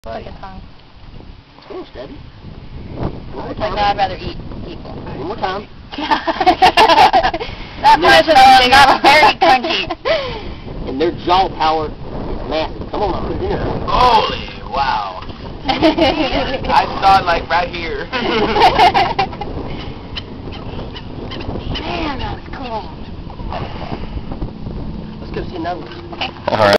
Like a tongue. Cool, steady. Like, no, I'd rather eat people. One more time. That much is not very crunchy. And their jaw power is massive. Come on, put it in there. Holy wow. I saw it like right here. Man, that's cool. Let's go see another one. Okay. All right.